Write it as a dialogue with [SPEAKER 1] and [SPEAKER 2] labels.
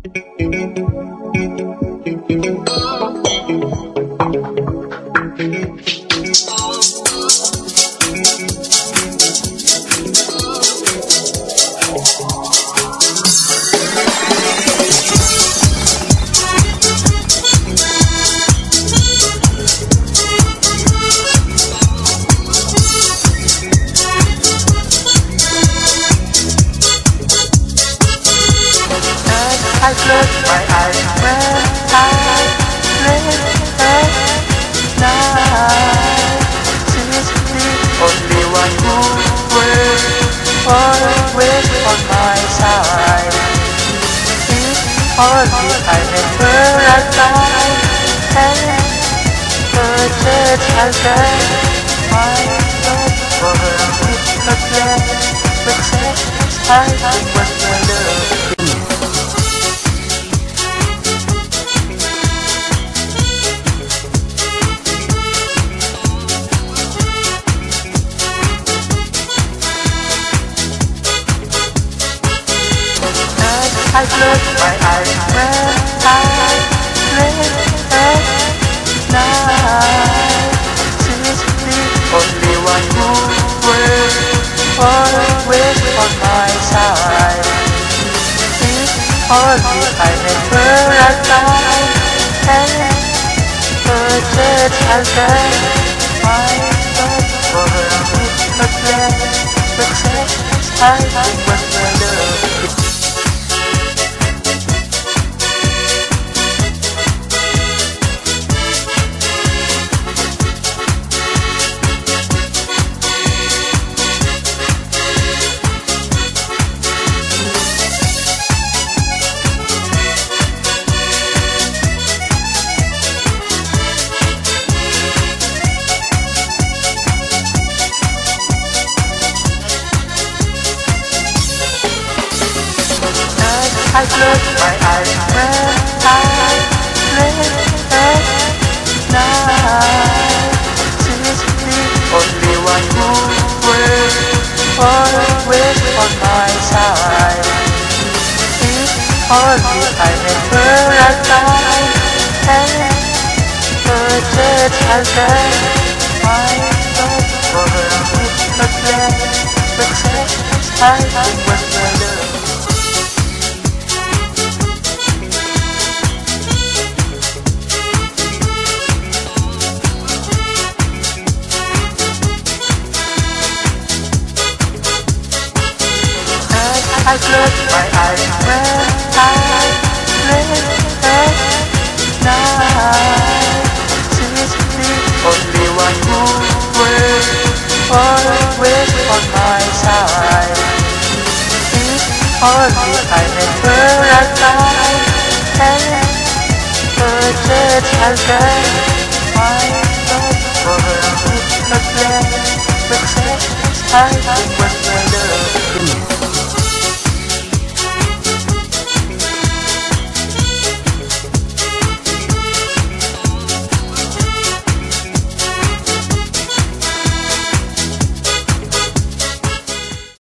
[SPEAKER 1] I close my eyes when I sleep at night. She's the only one who will always on my side. If only I never arrive and purchase again my love for it again. But since I was the love. I close my eyes when I sleep at night. She's the only one who will always on my side. If only I never arrive and purchase again my love for it again. But since I was the love. I close my eyes when I sleep at night. She's the only one who will always on my side. If only I never arrive and purchase again my love for it again. But since I was the love. I close my eyes when I sleep at night. She's the only one who will always on my side. If only I never arrive and purchase again my love for it again. But since I was